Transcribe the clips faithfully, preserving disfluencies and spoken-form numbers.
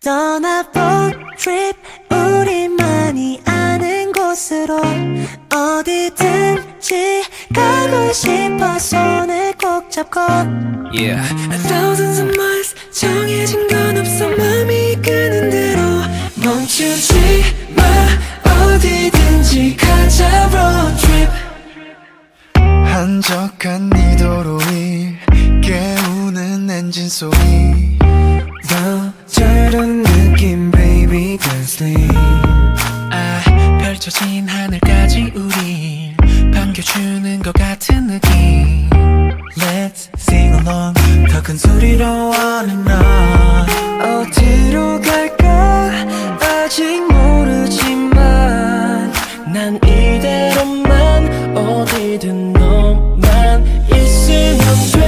떠나볼 트립 우리만이 아는 곳으로 어디든지 가고 싶어 손을 꼭 잡고 Yeah. Thousands of miles 정해진 건 없어 맘이 이끄는 대로 멈추지 마 어디든지 가자 road trip 한적한 이 도로 위 깨우는 엔진 소리 더 저런 느낌 baby can't sleep 아 펼쳐진 하늘까지 우릴 반겨주는 것 같은 느낌 Let's sing along 더 큰 소리로 on and on 어디로 갈까 아직 모르지만 난 이대로만 어디든 너만 있으면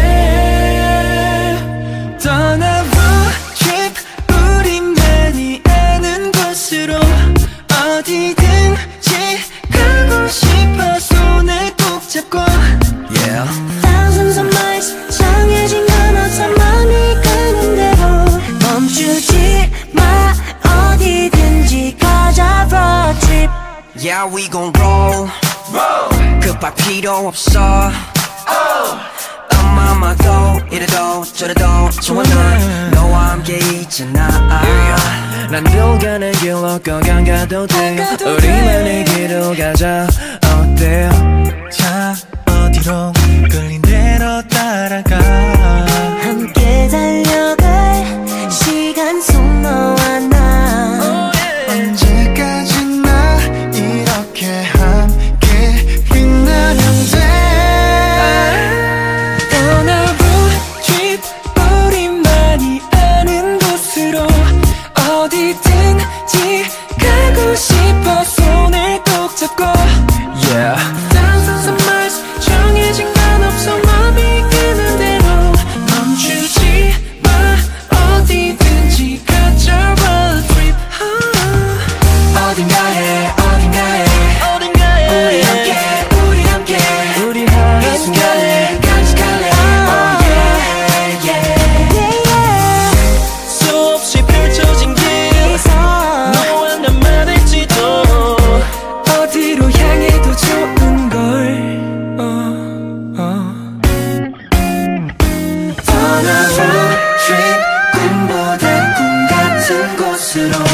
돼 떠나봐 trip 우리만이 아는 곳으로 어디든지 가고 싶어 손을 꼭 잡고 Yeah. Thousands of miles 정해진 건 없어 맘이 가는 대로 멈추지 마 어디든지 가자 road trip Yeah, we gon' roll, roll. 급할 필요 없어 oh. 엄마마도 이래도 저래도 좋아 난 너와 함께 있잖아 yeah. 난 늘 가는 길로 꼭 안 가도 돼 우리만의 길로 가자 어때 자 어디로 끌린 대로 따라가 함께 달려갈 시간 속 너와 나 언제까지나 이렇게 함께 빛나면 돼 떠나볼 trip 우리만이 아는 곳으로 어디든지 가고 싶어 손을 꼭 잡고 Yeah. Thousands of miles 정해진 건 없어 맘이 이끄는 대로 멈추지 마 어디든지 가자 road trip 어딘가에 어딘가에 어딘가에 우리 함께 우리 함께 우리 함께 이 순간을 간직할래 Oh yeah yeah yeah 수없이 펼쳐진 길 너와 나만 할지도 어디로 향해도 좋은 걸 oh, oh. 떠나봐 trip 꿈보다 꿈 같은 곳으로